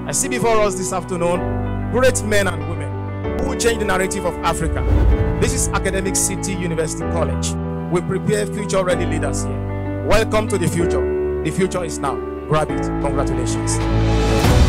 I see before us this afternoon great men and women who will change the narrative of Africa. This is Academic City University College. We prepare future-ready leaders here. Welcome to the future. The future is now. Grab it. Congratulations.